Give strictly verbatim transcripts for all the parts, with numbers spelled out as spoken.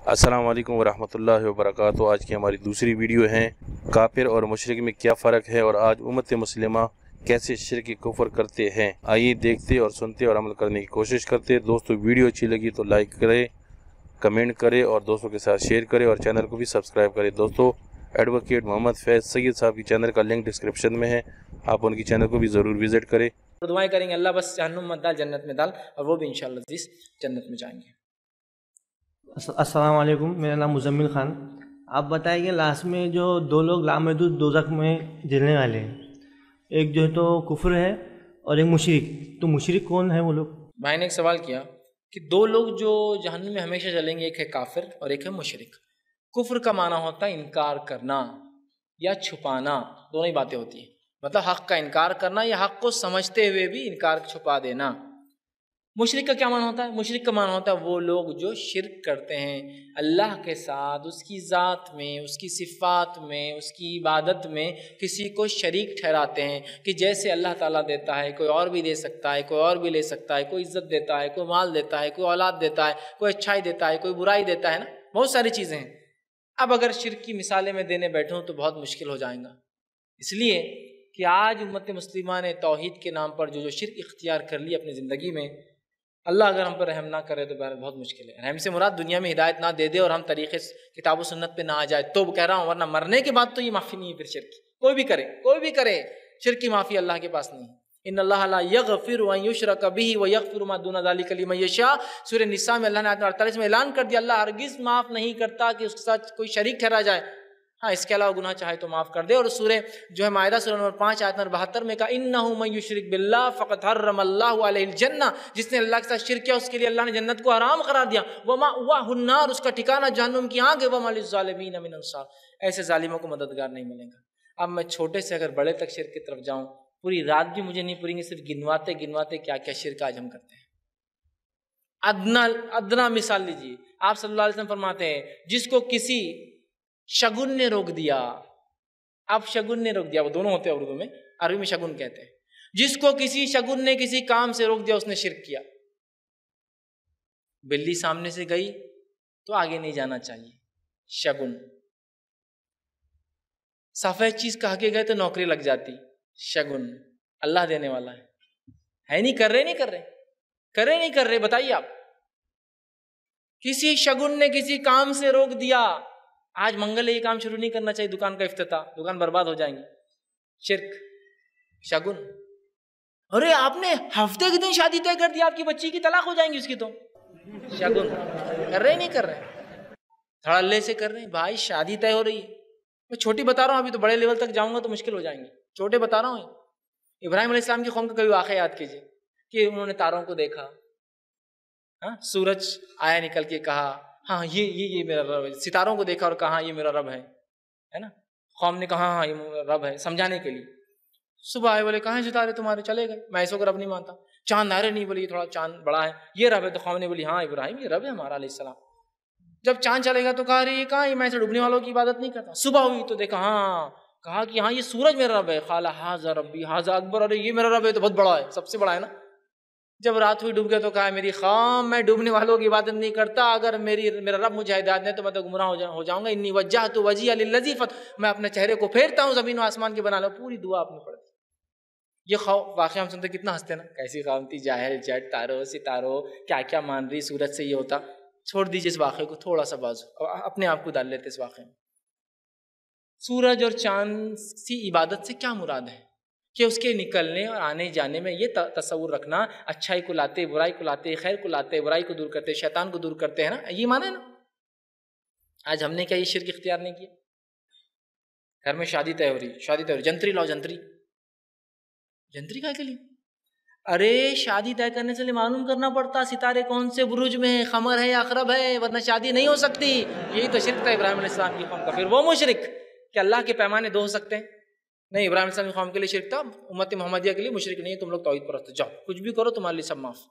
अस्सलाम वालेकुम वरहमतुल्लाहि वबरकातुहू। आज की हमारी दूसरी वीडियो है काफिर और मुशरिक में क्या फ़र्क है और आज उम्मत मुस्लिमा कैसे शिर्क की कुफर करते हैं। आइए देखते और सुनते और अमल करने की कोशिश करते हैं। दोस्तों वीडियो अच्छी लगी तो लाइक करें, कमेंट करें और दोस्तों के साथ शेयर करें और चैनल को भी सब्सक्राइब करें। दोस्तों एडवोकेट मोहम्मद फैज़ सैयद साहब की चैनल का लिंक डिस्क्रिप्शन में है, आप उनकी चैनल को भी ज़रूर विज़िट करें। दुआएं करेंगे अल्लाह बस जहन्नुम मत डाल, जन्नत में डाल, और वो भी इंशाअल्लाह इस जन्नत में जाएंगे। अस्सलाम वालेकुम, मेरा नाम मुजम्मिल खान। आप बताइए लास्ट में जो दो लोग लामहदूद दोज़ख में जलने वाले हैं, एक जो है तो कुफ्र है और एक मुशरिक, तो मुशरिक कौन है वो लोग? भाई ने एक सवाल किया कि दो लोग जो जहन्नुम में हमेशा जलेंगे, एक है काफिर और एक है मुशरिक। कुफ्र का माना होता है इनकार करना या छुपाना, दोनों ही बातें होती हैं। मतलब हक़ का इनकार करना या हक़ को समझते हुए भी इनकार छुपा देना। मुशरिक का क्या माना होता है? मुशरिक का माना होता है वो लोग जो शिर्क करते हैं अल्लाह के साथ, उसकी ज़ात में, उसकी सिफ़ात में, उसकी इबादत में किसी को शरीक ठहराते हैं कि जैसे अल्लाह ताला देता है कोई और भी दे सकता है, कोई और भी ले सकता है, कोई इज़्ज़त देता है, कोई माल देता है, कोई औलाद देता है, कोई अच्छाई देता है, कोई बुराई देता है ना, बहुत सारी चीज़ें हैं। अब अगर शिर्क की मिसालें मैं देने बैठूँ तो बहुत मुश्किल हो जाएगा, इसलिए कि आज उम्मत मुस्लिमा ने तौहीद के नाम पर जो जो शिर्क इख्तियार कर ली अपनी ज़िंदगी में, अल्लाह अगर हम पर रहम ना करे तो बहुत मुश्किल है। रहम से मुराद दुनिया में हिदायत ना दे दे और हम तरीक़े किताब व सुन्नत पे ना आ जाए तो कह रहा हूँ, वरना मरने के बाद तो ये माफ़ी नहीं है। फिर शिर्क कोई भी करे, कोई भी करे, शिर्क की माफ़ी अल्लाह के पास नहीं है। इन्नल्लाह ला यग़फ़िरु अन युशरक बिही व यग़फ़िरु मा दूना ज़ालिका लिमन यशा। सूरह निसा में अल्लाह ने आयत अड़तालीस में ऐलान कर दिया, अल्लाह हरगिज़ माफ़ नहीं करता कि उसके साथ कोई शरीक ठहरा जाए, हाँ इसके अलावा गुनाह चाहे तो माफ़ कर दे। और सूरह जो है मायदा सूरह नंबर पाँच आयत नंबर बहत्तर में कहा, इन्नहु मन युशरिक बिल्लाह फ़क़द हर्रमल्लाहु अलैहिल जन्नह, जिसने अल्लाह के साथ शिर्क किया उसके लिए अल्लाह ने जन्नत को हराम करार दिया। व मअवाहुन नार, उसका ठिकाना जहन्नुम की आग है। व मा लिज़्ज़ालिमीन मिन अंसार, ऐसे जालिमों को मददगार नहीं मिलेगा। अब मैं छोटे से अगर बड़े तक शिर्क की तरफ जाऊँ, पूरी रात भी मुझे नहीं पूरेंगे सिर्फ गिनवाते गिनवाते क्या क्या शिर्क आज हम करते हैं। अदना अदना मिसाल लीजिए, आप सल्लल्लाहु अलैहि वसल्लम फरमाते हैं जिसको किसी शगुन ने रोक दिया, अब शगुन ने रोक दिया, वो दोनों होते हैं उर्दू में, अरबी में शगुन कहते हैं। जिसको किसी शगुन ने किसी काम से रोक दिया उसने शिर्क किया। बिल्ली सामने से गई तो आगे नहीं जाना चाहिए, शगुन। सफेद चीज कह के गए तो नौकरी लग जाती, शगुन। अल्लाह देने वाला है, है नहीं कर रहे, नहीं कर रहे, कर रहे नहीं कर रहे, बताइए आप। किसी शगुन ने किसी काम से रोक दिया, आज मंगल है ये काम शुरू नहीं करना चाहिए, दुकान का इफ्तिताह, दुकान बर्बाद हो जाएंगी। शिर्क, शगुन। अरे आपने हफ्ते के दिन शादी तय कर दिया, आपकी बच्ची की तलाक हो जाएंगी उसकी, तो शगुन। कर रहे नहीं कर रहे, धड़ल्ले से कर रहे हैं। भाई शादी तय हो रही है, मैं छोटी बता रहा हूँ, अभी तो बड़े लेवल तक जाऊंगा तो मुश्किल हो जाएंगे, छोटे बता रहा हूँ। इब्राहिम अलैहिस्सलाम की कौम का कभी वाक़या याद कीजिए कि उन्होंने तारों को देखा, हाँ सूरज आया निकल के, कहा हाँ ये ये ये मेरा रब है। सितारों को देखा और कहा ये मेरा रब है, है ना। कौम ने कहा हाँ ये मेरा रब है, समझाने के लिए। सुबह आए, बोले कहाँ हैं सितारे तुम्हारे, चले गए, मैं इसको रब नहीं मानता। चांद आ रहे, नहीं, बोले ये थोड़ा चांद बड़ा है, ये रब है। तो कौम ने बोली हाँ इब्राहिम ये रब है हमारा अलैहिस्सलाम। जब चांद चलेगा तो कहा अरे ये कहाँ, ये मैं ऐसे डूबने वालों की इबादत नहीं करता। सुबह हुई तो देखा, हाँ, कहा कि हाँ ये सूरज मेरा रब है। खाला हाजा रब्बी हाजा अकबर, अरे ये मेरा रब है तो बहुत बड़ा है, सबसे बड़ा है ना। जब रात हुई डूब गया तो कहा मेरी खाम, मैं डूबने वालों की इबादत नहीं करता, अगर मेरी मेरा रब मुझे हिदायत दे तो मैं तो गुमराह हो, जा, हो जाऊंगा। इन्नी वज्जहतु वजहिया लिल्लज़ी फ़तर, मैं अपने चेहरे को फेरता हूँ जमीन व आसमान के बना लो। पूरी दुआ आपने पढ़ दी। ये वाक़या हम सुनते कितना हंसते ना, कैसी खाम थी, जाहिल, जट, तारों सितारों क्या क्या मान रही, सूरज से ये होता। छोड़ दीजिए इस वाक़े को, थोड़ा सा बाजू अपने आप को डाल लेते इस वाक़े में। सूरज और चांद सी इबादत से क्या मुराद है कि उसके निकलने और आने जाने में ये तसव्वुर रखना, अच्छाई को लाते, बुराई को लाते, खैर को लाते, बुराई को दूर करते, शैतान को दूर करते हैं ना, ये माना है ना। आज हमने क्या ये शिर्क इख्तियार नहीं किया। घर में शादी तय हो रही, शादी तय हो रही, जंतरी लाओ, जंतरी जंतरी क्या के लिए? अरे शादी तय करने से लिए मालूम करना पड़ता सितारे कौन से बुरुज में है, खमर है या अखरब है, वरना शादी नहीं हो सकती। यही तो शिर्क था इब्राहिम अलैहिस्सलाम की कौम का। फिर वो मुशरिक कि अल्लाह के पैमाने दो हो सकते हैं? नहीं, इब्राहिम अलैहिस्सलाम की कौम के लिए शिर्क था, उम्मत मोहम्मदिया के लिए मुशरिक नहीं है। तुम लोग तौहीद परस्त, जाओ कुछ भी करो तुम्हारे लिए सब माफ।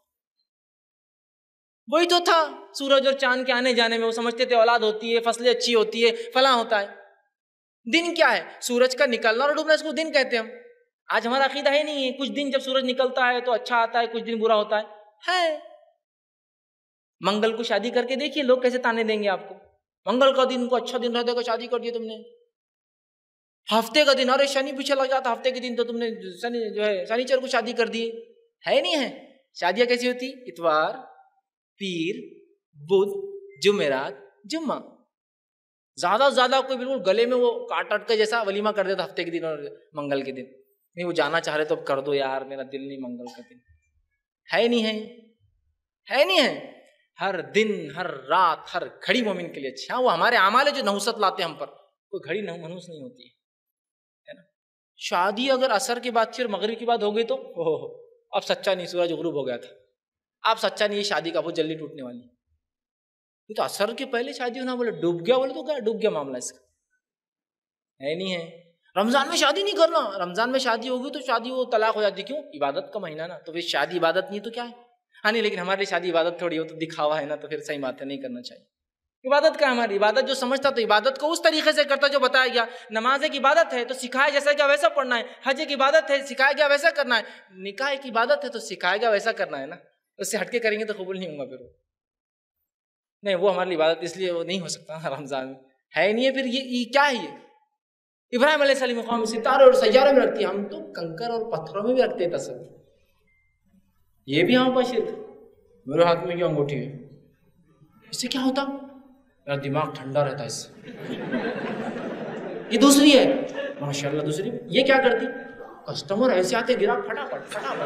वही तो था सूरज और चांद के आने जाने में। वो समझते थे औलाद होती है, फसलें अच्छी होती है, फला होता है। दिन क्या है? सूरज का निकलना और डूबना, इसको दिन कहते हैं हम। आज हमारा अकीदा है नहीं है, कुछ दिन जब सूरज निकलता है तो अच्छा आता है, कुछ दिन बुरा होता है। है मंगल को शादी करके देखिए लोग कैसे ताने देंगे आपको। मंगल का दिन को अच्छा दिन रहता है, शादी कर दी तुमने। हफ्ते का दिन, अरे शनि पीछे लग जाता हफ्ते के दिन, तो तुमने शनि जो है शनिचर को शादी कर दी है। नहीं है। शादियां कैसी होती? इतवार, पीर, बुध, जुमेरात, जुम्मा। ज्यादा से ज्यादा कोई बिल्कुल गले में वो काट अट के जैसा वलीमा कर देता हफ्ते के दिन और मंगल के दिन। नहीं, वो जाना चाह रहे तो अब कर दो यार, मेरा दिल नहीं मंगल का दिन। है नहीं है, है नहीं है। हर दिन, हर रात, हर घड़ी मोमिन के लिए अच्छा। वो हमारे आमाल जो नहुसत लाते हम पर, कोई घड़ी मनहूस नहीं होती है, है ना। शादी अगर असर की बात थी और मगरिब की बात हो गई तो ओहो, अब सच्चा नहीं, सूरज गुरूब हो गया था, अब सच्चा नहीं, ये शादी का बहुत जल्दी टूटने वाली। ये तो असर के पहले शादी होना, बोले डूब गया, बोले तो क्या डूब गया मामला इसका, है नहीं है। रमजान में शादी नहीं करना, रमजान में शादी होगी तो शादी वो तलाक हो जाती। क्यों? इबादत का महीना ना, तो फिर शादी इबादत नहीं तो क्या है। हाँ नहीं, लेकिन हमारे लिए शादी इबादत थोड़ी हो, तो दिखावा है ना, तो फिर सही बात है, नहीं करना चाहिए। इबादत का हमारी इबादत जो समझता तो इबादत को उस तरीके से करता जो बताया गया। नमाज एक इबादत है तो सिखाया जैसा क्या वैसा पढ़ना है। हज एक इबादत है, सिखाया गया वैसा करना है। निकाह एक इबादत है तो सिखाया गया वैसा करना है ना। उससे हटके करेंगे तो कबूल नहीं होगा फिर वो। नहीं, वो हमारी इबादत इसलिए वो नहीं हो सकता रमजान में, है नहीं है। फिर ये, ये क्या है? ये इब्राहिम अलैहिस्सलाम मुकाम सितारे और सैयारे में रखती है, हम तो कंकर और पत्थरों में भी रखते हैं तस्वीर। ये भी हम पर शिर्क। मेरे हाथ में जो अंगूठी है, इससे क्या होता? मेरा दिमाग ठंडा रहता है इससे। ये दूसरी है, माशाल्लाह दूसरी। ये क्या करती? कस्टमर ऐसे आते गिरा फटाफट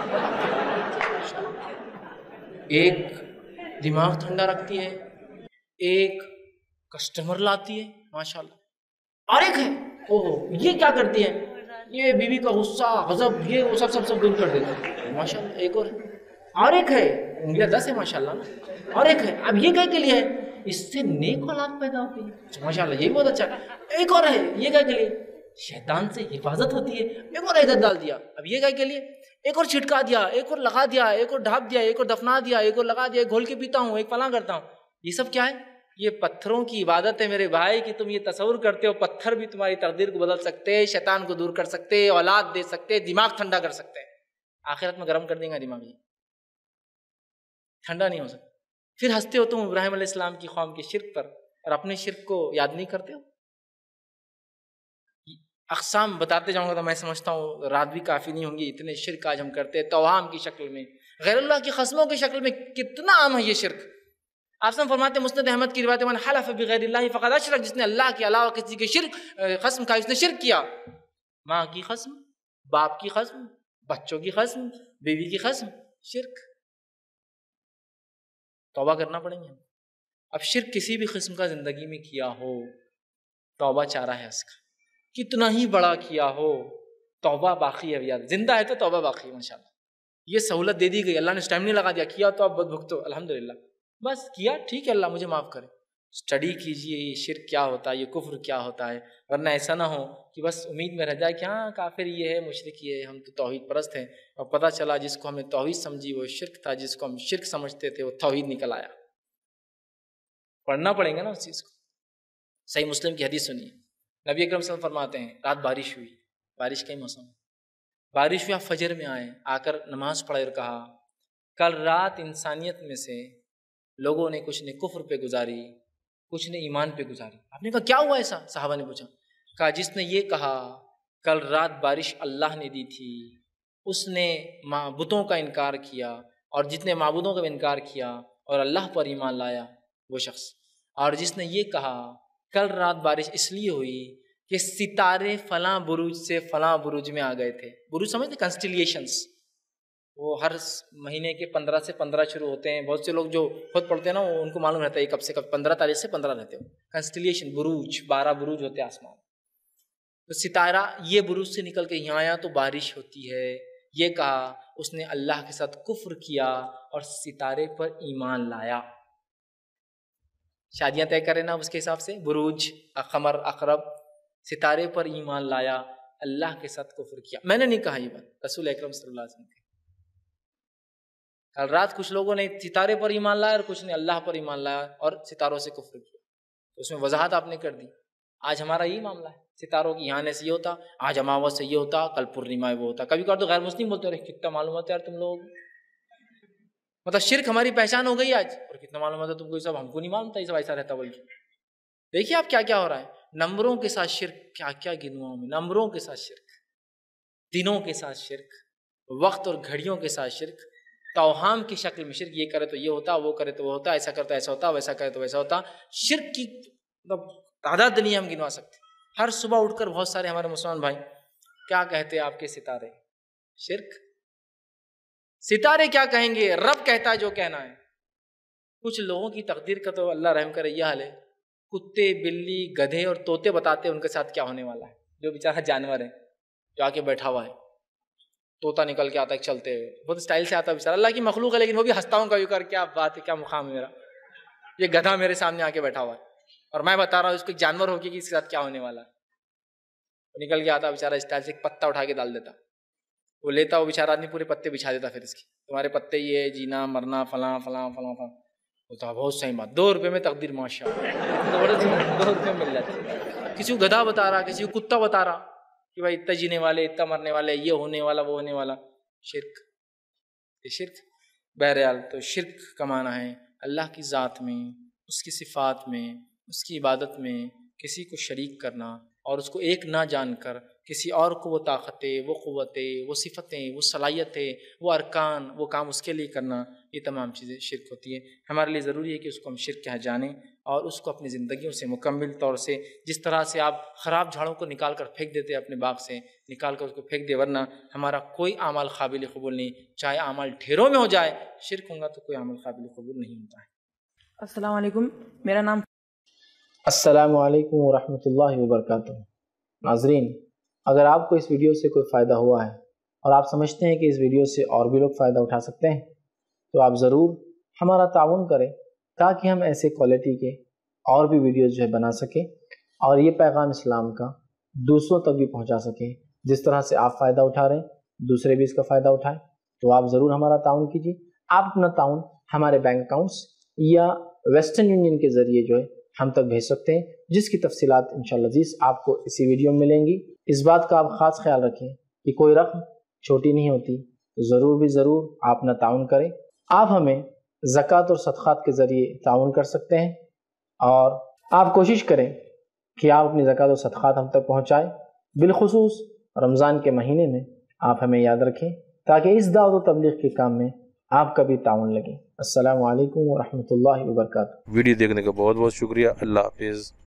फटाफट। एक दिमाग ठंडा रखती है, एक कस्टमर लाती है, माशाल्लाह। और एक है, ओहो, ये क्या करती है? ये बीवी का गुस्सा, गजब, ये वो सब सब सब दूर कर देती है, माशाल्लाह। एक और और एक है, उंगलियां दस है माशाल्लाह ना। और एक है, अब ये क्या के लिए है? इससे नेक औलाद पैदा होती है, माशाल्लाह, ये बहुत अच्छा। एक और है, ये क्या के लिए? शैतान से हिफाजत होती है। एक और इधर डाल दिया, अब ये क्या के लिए? एक और छिटका दिया, एक और लगा दिया, एक और ढाप दिया, एक और दफना दिया, एक और लगा दिया, एक घोल के पीता हूँ, एक फलां करता हूँ। ये सब क्या है? ये पत्थरों की इबादत है मेरे भाई। कि तुम ये तस्वुर करते हो पत्थर भी तुम्हारी तकदीर को बदल सकते हैं, शैतान को दूर कर सकते हैं, औलाद दे सकते हैं, दिमाग ठंडा कर सकते हैं। आखिरत में गर्म कर देंगे दिमाग, ये ठंडा नहीं हो सकता। फिर हंसते हो तुम इब्राहिम अलैहिस्सलाम की कौम के शिर्क पर, और अपने शिर्क को याद नहीं करते हो। अक़साम बताते जाऊंगा तो मैं समझता हूँ रात भी काफ़ी नहीं होंगी, इतने शिर्क आज हम करते हैं। तौहाम की शक्ल में, गैरुल्लाह की क़स्मों की शक्ल में कितना आम है ये शिर्क। आप सब फरमाते हैं मुस्नद अहमद की रिवायत, मन हलफ बिगैरिल्लाहि फ़क़द अशरक, जिसने अल्लाह के अलावा किसी के शिर्क क़स्म खाई उसने शिर्क किया। माँ की क़स्म, बाप की क़स्म, बच्चों की क़स्म, बीवी की क़स्म, शिर्क। तौबा करना पड़ेंगे। अब शिर्क किसी भी किस्म का जिंदगी में किया हो, तौबा चारा है उसका, कितना ही बड़ा किया हो, तौबा बाकी है। यार जिंदा है तो तौबा बाकी है, माशाल्लाह। ये सहूलत दे दी गई, अल्लाह ने टाइम नहीं लगा दिया, किया तो अब भुगतो, अल्हम्दुलिल्लाह, बस किया, ठीक है, अल्लाह मुझे माफ़ करे। स्टडी कीजिए ये शिर्क क्या होता है, ये कुफ्र क्या होता है, वरना ऐसा ना हो कि बस उम्मीद में रह जाए कि हाँ काफिर ये है, मुशरिक ये है, हम तो तौहीद परस्त हैं, और पता चला जिसको हमने तौहीद समझी वो शिर्क था, जिसको हम शिर्क समझते थे वो तौहीद निकल आया। पढ़ना पड़ेगा ना उस चीज़ को। सही मुस्लिम की हदीस सुनिए, नबी अकरम सल्लल्लाहु अलैहि वसल्लम फरमाते हैं, रात बारिश हुई, बारिश का ही मौसम, बारिश हुई, आप फजर में आए, आकर नमाज पढ़े और कहा, कल रात इंसानियत में से लोगों ने कुछ ने कुफ्र पे गुजारी, कुछ ने ईमान पे गुजारी। आपने कहा क्या हुआ ऐसा? साहबा ने पूछा, कहा जिसने ये कहा कल रात बारिश अल्लाह ने दी थी, उसने माबूदों का इनकार किया, और जितने माबूदों का इनकार किया और अल्लाह पर ईमान लाया वो शख्स। और जिसने ये कहा कल रात बारिश इसलिए हुई कि सितारे फलां बुरुज से फलां बुरुज में आ गए थे। बुरुज समझते, कंस्टिलिएशंस, वो हर महीने के पंद्रह से पंद्रह शुरू होते हैं। बहुत से लोग जो खुद पढ़ते हैं ना, वो उनको मालूम रहता है कब से कब, पंद्रह तारीख से पंद्रह रहते हो। कंस्टिलिएशन, बुरुज, बारह बुरुज होते हैं आसमान। तो सितारा ये बुरुज से निकल के यहाँ आया तो बारिश होती है। ये कहा, उसने अल्लाह के साथ कुफ्र किया और सितारे पर ईमान लाया। शादियां तय करें ना उसके हिसाब से, बुरुज, अखमर, अकरब, सितारे पर ईमान लाया, अल्लाह के साथ कुफ्र किया। मैंने नहीं कहा ये बात, रसूल अकरम सल्लल्लाहु अलैहि वसल्लम। कल रात कुछ लोगों ने सितारे पर ईमान लाया और कुछ ने अल्लाह पर ईमान लाया और सितारों से कुफ्र किया, तो उसमें वजाहत आपने कर दी। आज हमारा यही मामला है, सितारों की यहाँ से ये होता, आज अमावस से ये होता, कल पूर्णिमा वो होता। कभी कभार तो गैर मुस्लिम बोलते रहे, कितना मालूम होता है यार तुम लोग, मतलब शिर्क हमारी पहचान हो गई आज। और कितना मालूम होता है तुमको, ये सब हमको नहीं मालूम था, ये सब ऐसा रहता। बल्कि دیکھیے آپ کیا کیا ہو رہا ہے، نمبروں کے ساتھ شرک، کیا کیا گنواؤں میں، نمبروں کے ساتھ شرک، دنوں کے ساتھ شرک، وقت اور گھڑیوں کے ساتھ شرک، توہام کی شکل میں شرک، یہ کرے تو یہ ہوتا، وہ کرے تو وہ ہوتا، ایسا کرے تو ایسا ہوتا، ویسا کرے تو ویسا ہوتا. شرک کی مطلب تعداد نہیں ہم گنوا سکتے. ہر صبح اٹھ کر بہت سارے ہمارے مسلمان بھائی کیا کہتے ہیں آپ کے ستارے، شرک. ستارے کیا کہیں گے، رب کہتا ہے جو کہنا ہے. کچھ لوگوں کی تقدیر کا تو اللہ رحم کرے یہ حال ہے، کتے بلی گدھے اور طوطے بتاتے ہیں ان کے ساتھ کیا ہونے والا ہے. جو بیچارہ جانور ہے جو آ کے بیٹھا ہوا ہے، طوطا نکل کے آتا ہے چلتے ہوئے، بہت اسٹائل سے آتا ہے بیچارہ، اللہ کی مخلوق ہے لیکن وہ بھی ہنستا ہوں کبھی کر، کیا بات ہے، کیا مقام ہے میرا. یہ گدھا میرے سامنے آ کے بیٹھا ہوا ہے اور میں بتا رہا ہوں اس کو ایک جانور ہو کے کہ اس کے ساتھ کیا ہونے والا ہے. وہ نکل کے آتا بیچارہ اسٹائل سے، ایک پتا اٹھا کے ڈال دیتا، وہ لیتا، وہ بیچارہ آدمی پورے پتے بچھا دیتا، پھر اس کی تمہارے پتے یہ جینا مرنا فلاں فلاں فلاں فلاں ہوتا. بہت صحیح بات، دو روپے میں تقدیر ماشاء اللہ، دو روپے میں مل جاتے. کسی کو گدھا بتا رہا، کسی کو کتا بتا رہا کہ بھائی اتنا جینے والے اتنا مرنے والے، یہ ہونے والا وہ ہونے والا. شرک، یہ شرک. بہرحال تو شرک کا معنی ہے اللہ کی ذات میں، اس کی صفات میں، اس کی عبادت میں کسی کو شریک کرنا اور اس کو ایک نہ جان کر کسی اور کو وہ طاقتیں، وہ قوتیں، وہ صفتیں، وہ صلاحیتیں، وہ ارکان، وہ کام اس کے لیے کرنا، یہ تمام چیزیں شرک ہوتی ہیں. ہمارے لیے ضروری ہے کہ اس کو ہم شرک کیا جانیں اور اس کو اپنی زندگیوں سے مکمل طور سے، جس طرح سے آپ خراب جھاڑوں کو نکال کر پھینک دیتے اپنے باغ سے، نکال کر اس کو پھینک دے، ورنہ ہمارا کوئی اعمال قابل قبول نہیں. چاہے اعمال ڈھیروں میں ہو جائے، شرک ہوگا تو کوئی عمل قابل قبول نہیں ہوتا ہے. السلام علیکم، میرا نام السلام علیکم ورحمۃ اللہ وبرکاتہ. ناظرین، اگر آپ کو اس ویڈیو سے کوئی فائدہ ہوا ہے اور آپ سمجھتے ہیں کہ اس ویڈیو سے اور بھی لوگ فائدہ اٹھا سکتے ہیں تو آپ ضرور ہمارا تعاون کریں تاکہ ہم ایسے کوالٹی کے اور بھی ویڈیوز جو ہے بنا سکیں اور یہ پیغام اسلام کا دوسروں تک بھی پہنچا سکیں. جس طرح سے آپ فائدہ اٹھا رہے ہیں دوسرے بھی اس کا فائدہ اٹھائیں. تو آپ ضرور ہمارا تعاون کیجیے. آپ اپنا تعاون ہمارے بینک اکاؤنٹس یا ویسٹرن یونین کے ذریعے جو ہے ہم تک بھیج سکتے ہیں، جس کی تفصیلات انشاءاللہ عزیز آپ کو اسی ویڈیو میں ملیں گی. اس بات کا آپ خاص خیال رکھیں کہ کوئی رقم چھوٹی نہیں ہوتی، تو ضرور بھی ضرور آپ اپنا تعاون کریں. آپ ہمیں زکوٰۃ اور صدقات کے ذریعے تعاون کر سکتے ہیں اور آپ کوشش کریں کہ آپ اپنی زکوٰۃ اور صدقات ہم تک پہنچائیں. بالخصوص رمضان کے مہینے میں آپ ہمیں یاد رکھیں تاکہ اس دعوت و تبلیغ کے کام میں آپ کا بھی تعاون لگے. السلام علیکم ورحمۃ اللہ وبرکاتہ. ویڈیو دیکھنے کا بہت بہت شکریہ. اللہ حافظ.